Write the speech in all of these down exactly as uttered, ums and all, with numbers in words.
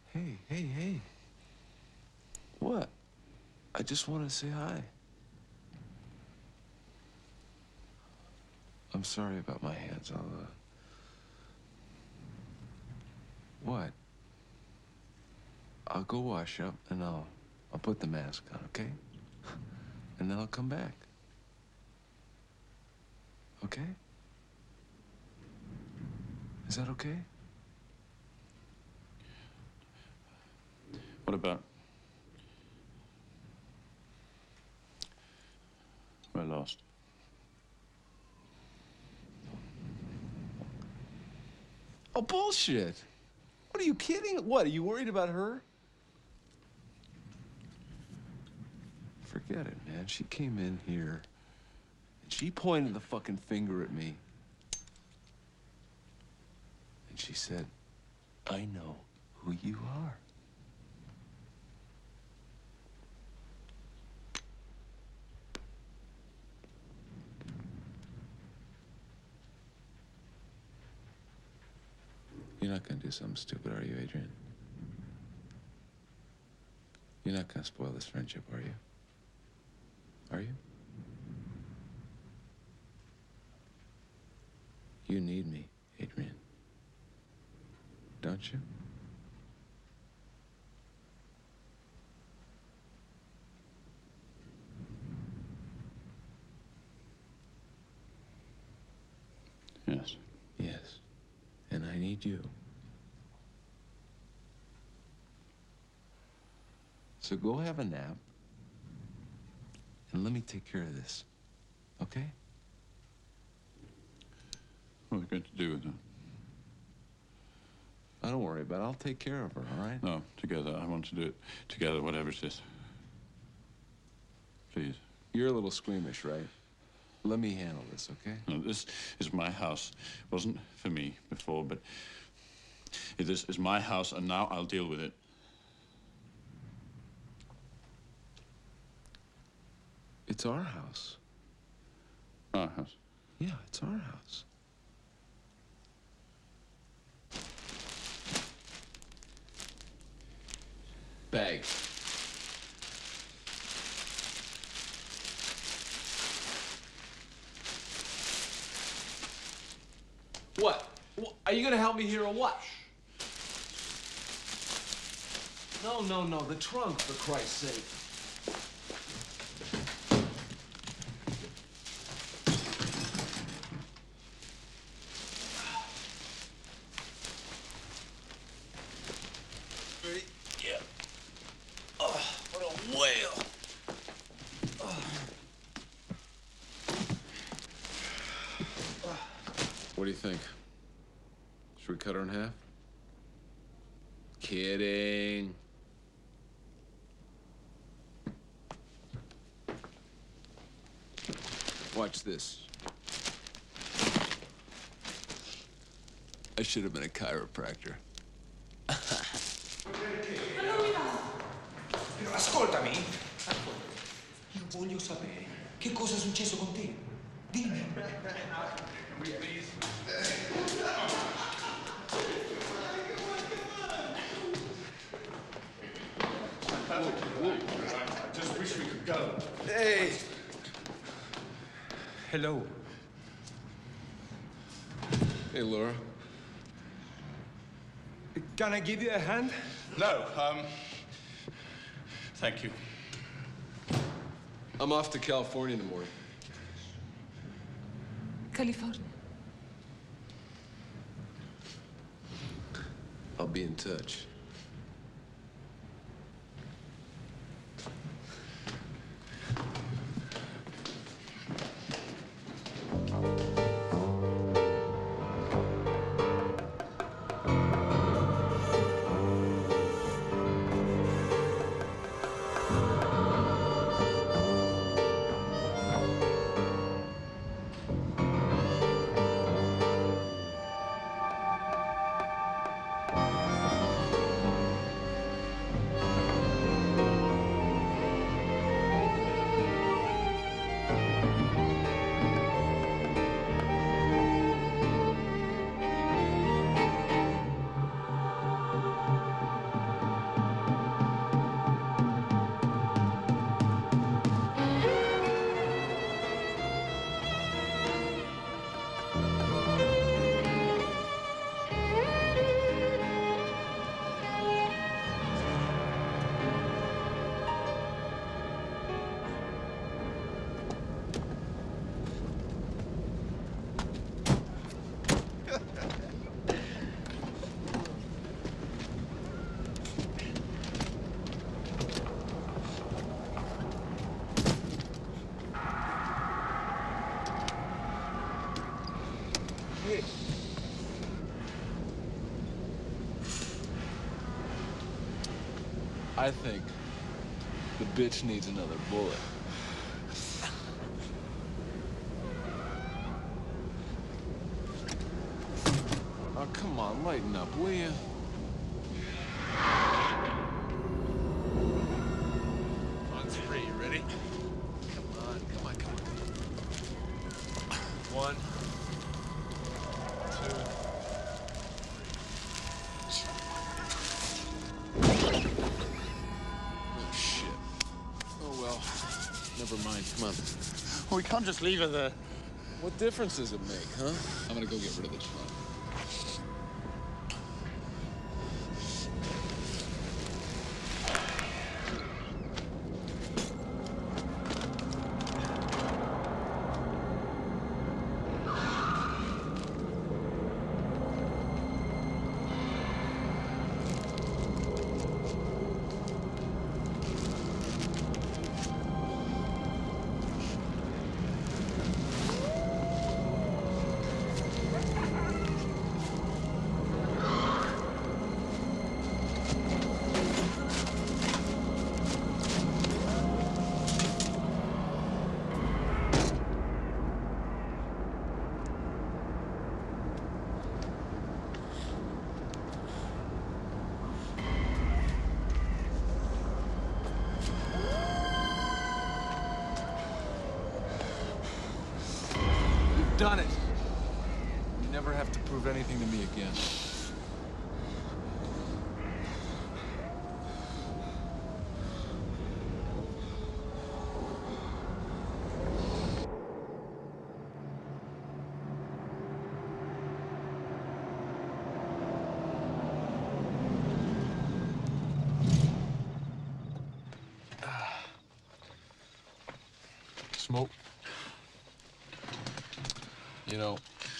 Hey, hey, hey. What? I just wanted to say hi. I'm sorry about my hands. I'll, uh... What? I'll go wash up and I'll... I'll put the mask on, okay? And then I'll come back. Okay? Is that okay? What about... We're lost. Oh, bullshit. What, are you kidding? What, are you worried about her? Forget it, man. She came in here, and she pointed the fucking finger at me. And she said, I know who you are. You're not gonna do something stupid, are you, Adrian? You're not gonna spoil this friendship, are you? Are you? You need me, Adrian. Don't you? Yes. Yes. And I need you. So go have a nap, and let me take care of this, okay? What are we going to do with her? Oh, don't worry about it. I'll take care of her, all right? No, together. I want to do it together, whatever it is. Please. You're a little squeamish, right? Let me handle this, okay? No, this is my house. It wasn't for me before, but this is my house, and now I'll deal with it. It's our house. Our house? Yeah, it's our house. Bag. What? Are you gonna help me here or what? No, no, no, the trunk, for Christ's sake. Ready? Yeah. Oh, what a whale. Oh. What do you think? Should we cut her in half? Kidding. Watch this. I should have been a chiropractor. Ascoltami. Io voglio sapere che cosa è successo con te. Dimmi. I just wish we could go. Hey. Hello. Hey, Laura. Can I give you a hand? No, um, thank you. I'm off to California in the morning. California. I'll be in touch. I think the bitch needs another bullet. Oh, come on, lighten up, will you? On three, you ready? Come on, come on, come on. One, two, three. Oh, shit. Oh, well, never mind. Come on. Well, we can't just leave her there. What difference does it make, huh? I'm gonna go get rid of the trunk. Done it. You never have to prove anything to me again. Smoke. You know,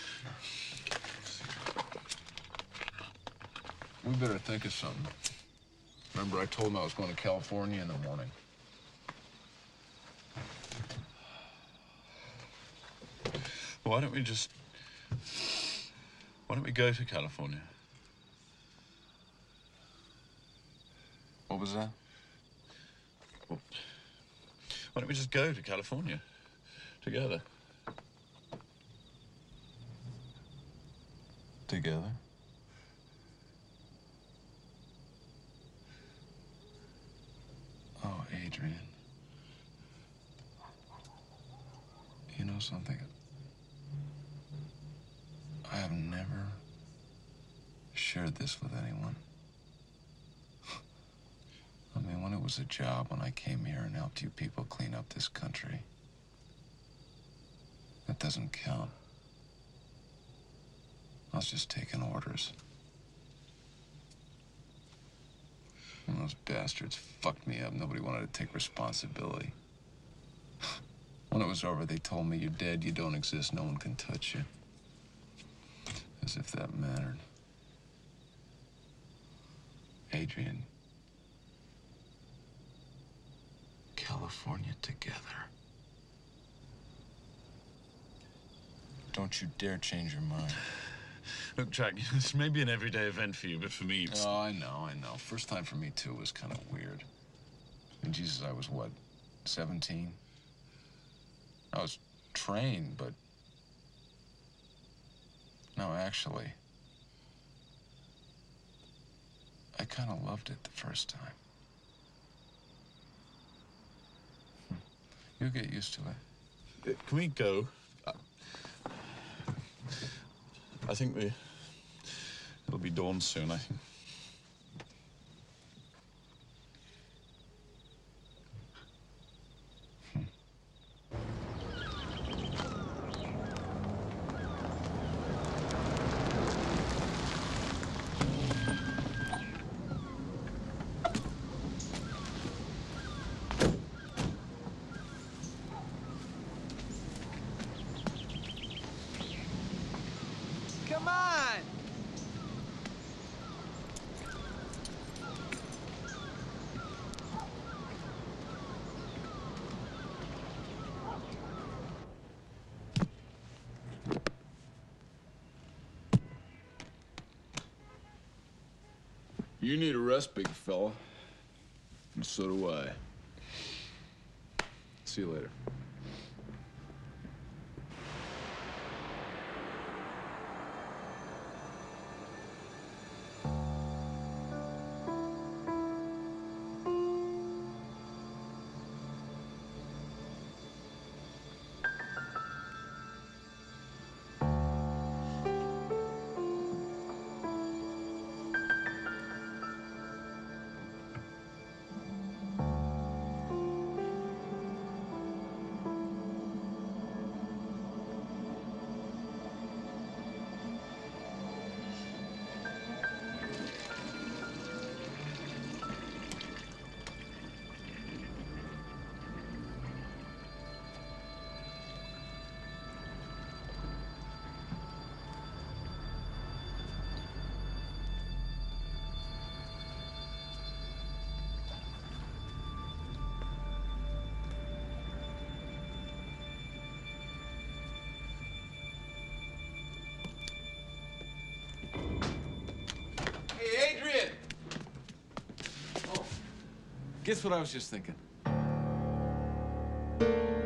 we better think of something. Remember I told him I was going to California in the morning? Why don't we just... Why don't we go to California? What was that? Well, why don't we just go to California together? Together? Oh, Adrian. You know something? I have never shared this with anyone. I mean, when it was a job, when I came here and helped you people clean up this country, that doesn't count. I was just taking orders. And those bastards fucked me up. Nobody wanted to take responsibility. When it was over, they told me, you're dead, you don't exist, no one can touch you. As if that mattered. Adrian. California together. Don't you dare change your mind. Look, Jack, this may be an everyday event for you, but for me, it's... Oh, I know, I know. First time for me, too, was kind of weird. And Jesus, I was, what, seventeen? I was trained, but... No, actually... I kind of loved it the first time. Hmm. You'll get used to it. Can we go? I think we... It'll be dawn soon, I think. Come on! You need a rest, big fella. And so do I. See you later. Hey, Adrian! Oh, guess what I was just thinking?